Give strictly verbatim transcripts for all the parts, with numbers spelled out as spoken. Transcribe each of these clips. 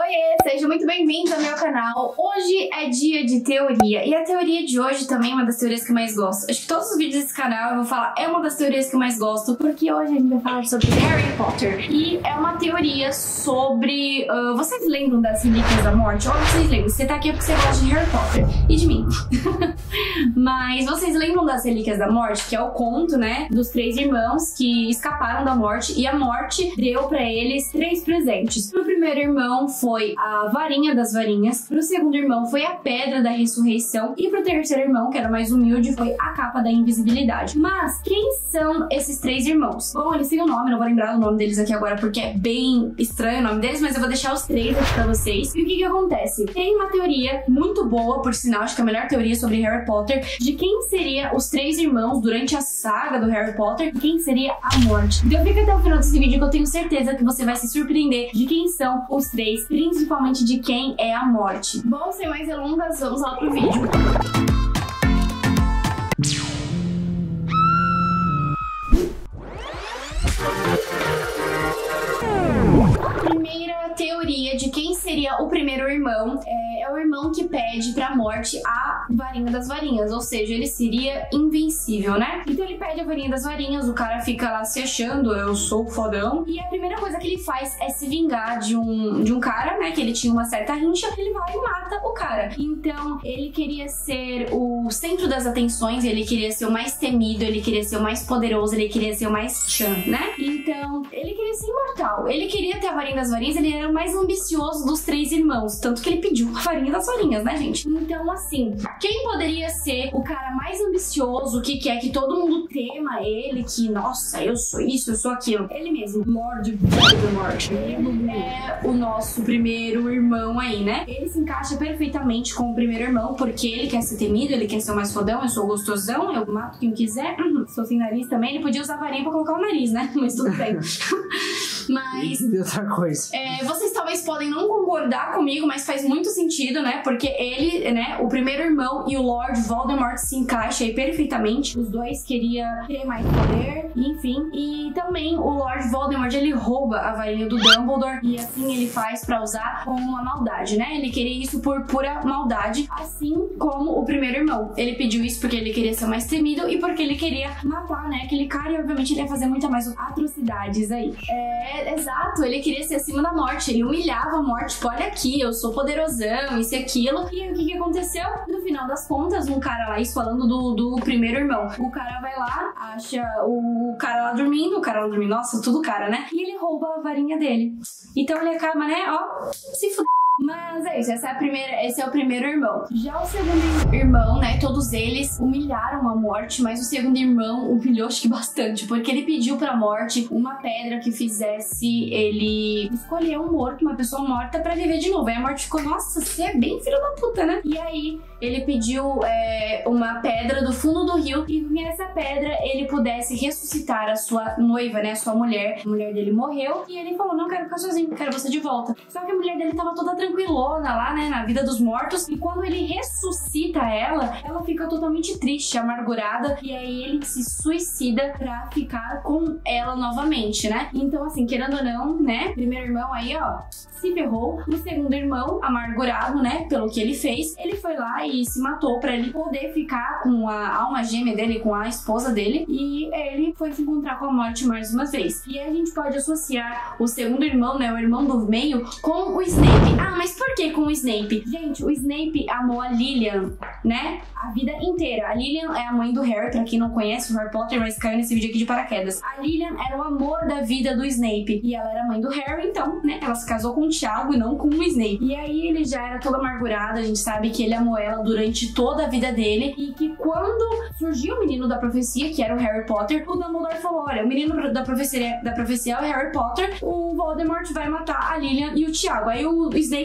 Oiê, sejam muito bem-vindos ao meu canal. Hoje é dia de teoria e a teoria de hoje também é uma das teorias que eu mais gosto. Acho que todos os vídeos desse canal eu vou falar é uma das teorias que eu mais gosto, porque hoje a gente vai falar sobre Harry Potter e é uma teoria sobre... Uh, vocês lembram das Relíquias da Morte? Ou vocês lembram? Você tá aqui porque você gosta de Harry Potter e de mim. Mas vocês lembram das Relíquias da Morte? Que é o conto, né, dos três irmãos que escaparam da morte e a morte deu pra eles três presentes. Pro primeiro irmão foi a varinha das varinhas, pro segundo irmão foi a pedra da ressurreição e pro terceiro irmão, que era mais humilde, foi a capa da invisibilidade. Mas quem são esses três irmãos? Bom, eles têm um nome, não vou lembrar o nome deles aqui agora porque é bem estranho o nome deles, mas eu vou deixar os três aqui pra vocês. E o que que acontece? Tem uma teoria muito boa, por sinal, acho que é a melhor teoria sobre Harry Potter, de quem seria os três irmãos durante a saga do Harry Potter e quem seria a morte. Então fica até o final desse vídeo que eu tenho certeza que você vai se surpreender de quem são os três, principalmente de quem é a morte. Bom, sem mais delongas, vamos lá pro vídeo. Primeira teoria de quem seria o primeiro irmão é, é o irmão que pede pra morte a varinha das varinhas, ou seja, ele seria invencível, né? Então ele pede a varinha das varinhas, o cara fica lá se achando, eu sou fodão, e a primeira coisa que ele faz é se vingar de um, de um cara, né, que ele tinha uma certa rincha, ele vai e mata o cara. Então ele queria ser o centro das atenções, ele queria ser o mais temido, ele queria ser o mais poderoso, ele queria ser o mais chan, né? Então ele queria ser imortal, ele queria ter a varinha das varinhas, ele era o mais ambicioso dos três irmãos, tanto que ele pediu a varinha das varinhas, né, gente? Então, assim, quem poderia ser o cara mais ambicioso, que quer que todo mundo tema ele, que, nossa, eu sou isso, eu sou aquilo? Ele mesmo, Lord Voldemort. Ele é o nosso primeiro irmão aí, né? Ele se encaixa perfeitamente com o primeiro irmão, porque ele quer ser temido, ele quer ser o mais fodão, eu sou gostosão, eu mato quem quiser, uhum, sou sem nariz também, ele podia usar a varinha pra colocar o nariz, né? Mas tudo bem. Mas outra coisa. É, vocês talvez podem não concordar comigo, mas faz muito sentido, né? Porque ele, né, o primeiro irmão e o Lord Voldemort se encaixam aí perfeitamente. Os dois queriam ter mais poder, enfim. E também o Lord Voldemort, ele rouba a varinha do Dumbledore e assim ele faz pra usar com uma maldade, né? Ele queria isso por pura maldade, assim como o primeiro irmão. Ele pediu isso porque ele queria ser mais temido e porque ele queria matar, né, aquele cara, e obviamente ele ia fazer muita mais atrocidades aí. É, exato, ele queria ser acima da morte, ele humilhava a morte, tipo, olha aqui, eu sou poderosão, isso e aquilo. E aí o que que aconteceu? No final das contas, um cara lá, isso falando do, do primeiro irmão, o cara vai lá, acha o cara lá dormindo, o cara lá dormindo, nossa, tudo cara, né? E ele rouba a varinha dele. Então ele acaba, né, ó, se fudendo. Mas é isso, essa é a primeira, esse é o primeiro irmão. Já o segundo irmão, né, todos eles humilharam a morte, mas o segundo irmão humilhou acho que bastante, porque ele pediu pra morte uma pedra que fizesse ele escolher um morto, uma pessoa morta pra viver de novo. Aí a morte ficou, nossa, você é bem filho da puta, né? E aí ele pediu é, uma pedra do fundo do rio e com essa pedra ele pudesse ressuscitar a sua noiva, né, a sua mulher. A mulher dele morreu e ele falou, não quero ficar sozinho, quero você de volta. Só que a mulher dele tava toda tranquilona lá, né, na vida dos mortos, e quando ele ressuscita ela, ela fica totalmente triste, amargurada, e aí ele se suicida pra ficar com ela novamente, né? Então, assim, querendo ou não, né, primeiro irmão aí, ó, se ferrou. O segundo irmão, amargurado, né, pelo que ele fez, ele foi lá e se matou pra ele poder ficar com a alma gêmea dele, com a esposa dele, e ele foi se encontrar com a morte mais uma vez. E aí a gente pode associar o segundo irmão, né, o irmão do meio, com o Snape. Ah, mas por que com o Snape? Gente, o Snape amou a Lilian, né, a vida inteira. A Lilian é a mãe do Harry, pra quem não conhece o Harry Potter, mas caiu nesse vídeo aqui de paraquedas. A Lilian era o amor da vida do Snape, e ela era mãe do Harry, então, né, ela se casou com o Thiago e não com o Snape. E aí ele já era todo amargurado, a gente sabe que ele amou ela durante toda a vida dele, e que quando surgiu o menino da profecia, que era o Harry Potter, o Dumbledore falou, olha, o menino da profecia, da profecia é o Harry Potter, o Voldemort vai matar a Lilian e o Thiago. Aí o Snape falou, não,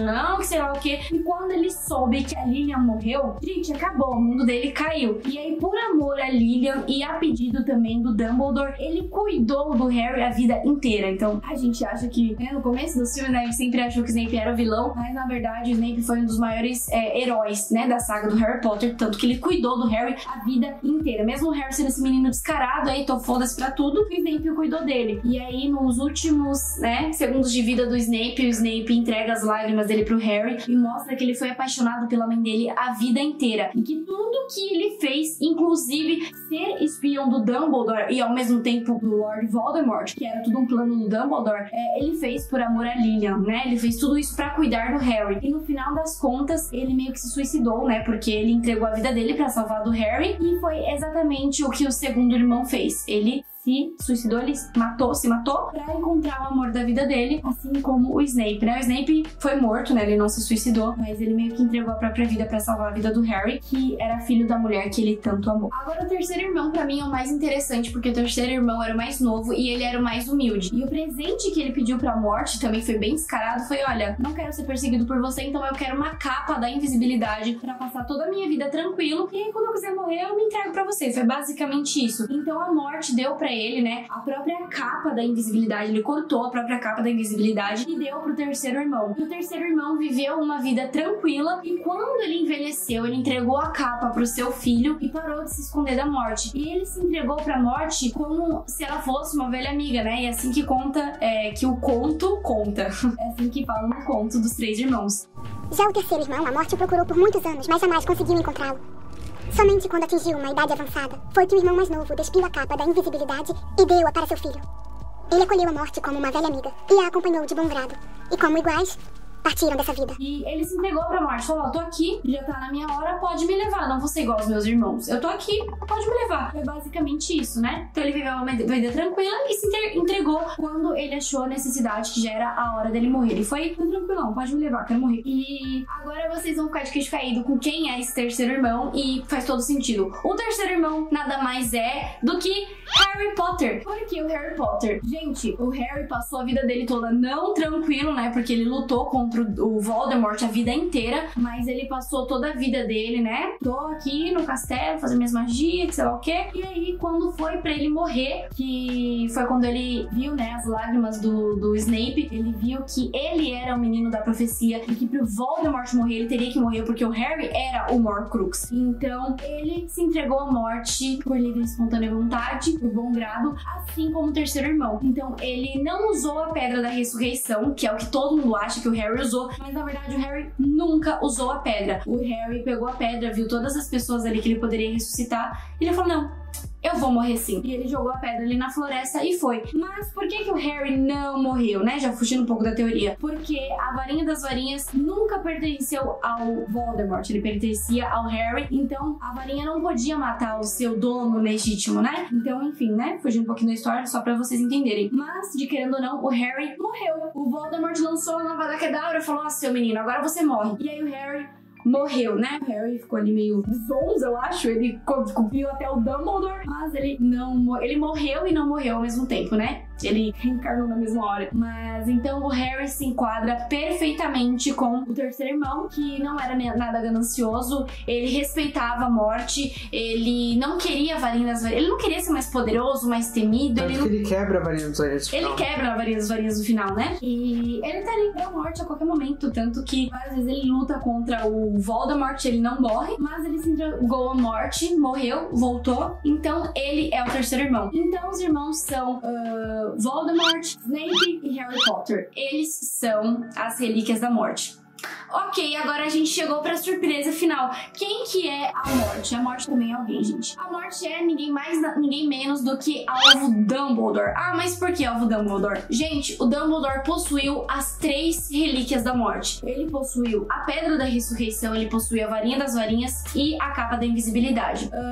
não, que sei lá o quê. E quando ele soube que a Lilian morreu, gente, acabou, o mundo dele caiu. E aí, por amor a Lilian e a pedido também do Dumbledore, ele cuidou do Harry a vida inteira. Então, a gente acha que, né, no começo do filme, né, a gente sempre achou que o Snape era o vilão, mas na verdade o Snape foi um dos maiores é, heróis, né, da saga do Harry Potter, tanto que ele cuidou do Harry a vida inteira. Mesmo o Harry sendo esse menino descarado, aí tô foda-se pra tudo, o Snape cuidou dele. E aí, nos últimos, né, segundos de vida do Snape, o Snape entrega as lágrimas dele pro Harry e mostra que ele foi apaixonado pela mãe dele a vida inteira. E que tudo que ele fez, inclusive ser espião do Dumbledore e ao mesmo tempo do Lord Voldemort, que era tudo um plano do Dumbledore, é, ele fez por amor a Lilian, né? Ele fez tudo isso pra cuidar do Harry. E no final das contas, ele meio que se suicidou, né? Porque ele entregou a vida dele pra salvar do Harry. E foi exatamente o que o segundo irmão fez. Ele se suicidou, ele matou, se matou pra encontrar o amor da vida dele, assim como o Snape, né? O Snape foi morto, né? Ele não se suicidou, mas ele meio que entregou a própria vida pra salvar a vida do Harry, que era filho da mulher que ele tanto amou. Agora, o terceiro irmão, pra mim, é o mais interessante, porque o terceiro irmão era o mais novo e ele era o mais humilde. E o presente que ele pediu pra morte, também foi bem descarado, foi, olha, não quero ser perseguido por você, então eu quero uma capa da invisibilidade pra passar toda a minha vida tranquilo, e aí quando eu quiser morrer, eu me entrego pra você. Foi basicamente isso. Então a morte deu pra ele, né, a própria capa da invisibilidade, ele cortou a própria capa da invisibilidade e deu pro terceiro irmão. E o terceiro irmão viveu uma vida tranquila e quando ele envelheceu, ele entregou a capa pro seu filho e parou de se esconder da morte. E ele se entregou pra morte como se ela fosse uma velha amiga, né, e é assim que conta, é, que o conto conta. É assim que fala no conto dos três irmãos. Já o terceiro irmão, a morte o procurou por muitos anos, mas jamais conseguiu encontrá-lo. Somente quando atingiu uma idade avançada, foi que o irmão mais novo despiu a capa da invisibilidade e deu-a para seu filho. Ele acolheu a morte como uma velha amiga e a acompanhou de bom grado. E como iguais, partiram dessa vida. E ele se entregou pra morte, falou, ó, tô aqui, já tá na minha hora, pode me levar, não vou ser igual aos meus irmãos. Eu tô aqui, pode me levar. É basicamente isso, né? Então ele viveu uma vida tranquila e se entregou quando ele achou a necessidade, que já era a hora dele morrer. Ele foi tranquilão, pode me levar, quero morrer. E agora vocês vão ficar de queixo caído com quem é esse terceiro irmão e faz todo sentido. O terceiro irmão nada mais é do que Harry Potter. Por que o Harry Potter? Gente, o Harry passou a vida dele toda não tranquilo, né? Porque ele lutou contra o Voldemort a vida inteira, mas ele passou toda a vida dele, né? Tô aqui no castelo, fazendo minhas magias, sei lá o quê. E aí, quando foi pra ele morrer, que foi quando ele viu, né, as lágrimas do, do Snape, ele viu que ele era o menino da profecia e que pro Voldemort morrer, ele teria que morrer porque o Harry era o Horcrux. Então, ele se entregou à morte por livre e espontânea vontade, por bom grado, assim como o terceiro irmão. Então, ele não usou a Pedra da Ressurreição, que é o que todo mundo acha que o Harry usou, mas na verdade o Harry nunca usou a pedra. O Harry pegou a pedra, viu todas as pessoas ali que ele poderia ressuscitar, e ele falou, não, eu vou morrer sim. E ele jogou a pedra ali na floresta e foi. Mas por que que o Harry não morreu, né? Já fugindo um pouco da teoria. Porque a varinha das varinhas nunca pertenceu ao Voldemort. Ele pertencia ao Harry. Então, a varinha não podia matar o seu dono legítimo, né? Então, enfim, né? Fugindo um pouquinho da história, só pra vocês entenderem. Mas, de querendo ou não, o Harry morreu. O Voldemort lançou a Avada Kedavra e falou, ó, seu menino, agora você morre. E aí o Harry morreu, né? O Harry ficou ali meio zonzo, eu acho. Ele cobriu até o Dumbledore, mas ele não... Ele morreu e não morreu ao mesmo tempo, né? Ele reencarnou na mesma hora. Mas então o Harry se enquadra perfeitamente com o terceiro irmão, que não era nada ganancioso, ele respeitava a morte, ele não queria a varinha das varinhas, ele não queria ser mais poderoso, mais temido. Tanto ele que não... ele quebra a varinha das varinhas do final. Ele quebra a varinha das varinhas do final, né? E ele tá ali pra morte a qualquer momento, tanto que várias vezes ele luta contra o Voldemort, ele não morre, mas ele se entregou à morte, morreu, voltou, então ele é o terceiro irmão. Então os irmãos são... Uh... Voldemort, Snape e Harry Potter. Eles são as relíquias da morte. Ok, agora a gente chegou pra surpresa final. Quem que é a morte? A morte também é alguém, gente. A morte é ninguém mais, ninguém menos do que Alvo Dumbledore. Ah, mas por que Alvo Dumbledore? Gente, o Dumbledore possuiu as três relíquias da morte. Ele possuiu a Pedra da Ressurreição, ele possuiu a Varinha das Varinhas e a Capa da Invisibilidade. Uh, a Capa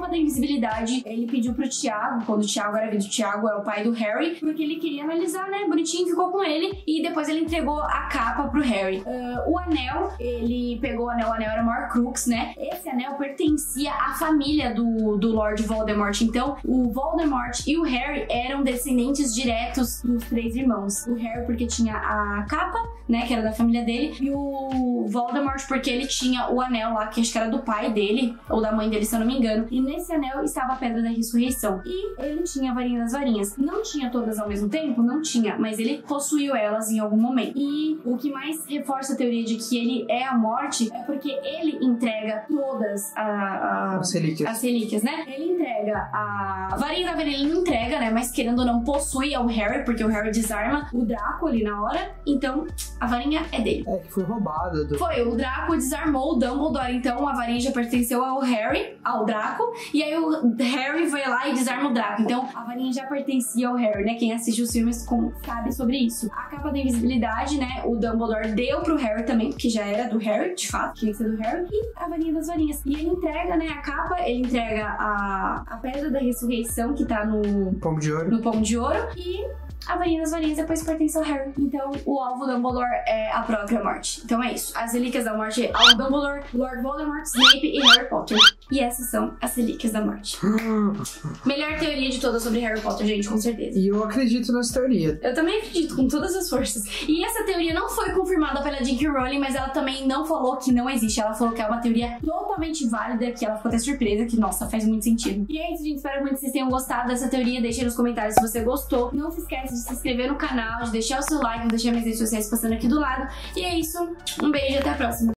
capa da invisibilidade, ele pediu pro Thiago, quando o Thiago era vindo, o Thiago é o pai do Harry, porque ele queria analisar, né, bonitinho, ficou com ele, e depois ele entregou a capa pro Harry. Uh, o anel, ele pegou o anel, o anel era o Horcrux, né? Esse anel pertencia à família do, do Lord Voldemort, então o Voldemort e o Harry eram descendentes diretos dos três irmãos. O Harry porque tinha a capa, né, que era da família dele, e o Voldemort porque ele tinha o anel lá, que acho que era do pai dele, ou da mãe dele, se eu não me engano, e nesse anel estava a Pedra da Ressurreição. E ele tinha a Varinha das Varinhas. Não tinha todas ao mesmo tempo? Não tinha, mas ele possuiu elas em algum momento. E o que mais reforça a teoria de que ele é a morte é porque ele entrega todas a, a, as relíquias. as relíquias, né? Ele entrega a Varinha da Varinha, ele não entrega, né? Mas querendo ou não, possui ao Harry, porque o Harry desarma o Draco ali na hora, então a varinha é dele. É, que foi roubada. Do... Foi, o Draco desarmou o Dumbledore, então a varinha já pertenceu ao Harry, ao Draco, e aí o Harry vai lá e desarma o Draco, então a varinha já pertencia ao Harry, né? Quem assiste os filmes com, sabe sobre isso. A capa da invisibilidade, né? O Dumbledore deu pro Harry também, porque já era do Harry, de fato, tinha que ser do Harry, e a varinha das varinhas. E ele entrega, né, a capa, ele entrega a, a Pedra da Ressurreição, que tá no Pomo de Ouro. no Pomo de Ouro, e a Varinha das Varinhas depois pertence ao Harry. Então, o alvo do Dumbledore é a própria morte. Então é isso. As relíquias da morte ao Dumbledore, Lord Voldemort, Snape e Harry Potter. E essas são as relíquias da morte. Melhor teoria de todas sobre Harry Potter, gente, com certeza. E eu acredito nessa teoria. Eu também acredito, com todas as forças. E essa teoria não foi confirmada pela J K Rowling, mas ela também não falou que não existe. Ela falou que é uma teoria totalmente válida, que ela ficou até surpresa, que, nossa, faz muito sentido. E é isso, gente. Espero muito que vocês tenham gostado dessa teoria. Deixem nos comentários se você gostou. Não se esquece de se inscrever no canal, de deixar o seu like, vou deixar minhas redes sociais passando aqui do lado. E é isso. Um beijo e até a próxima.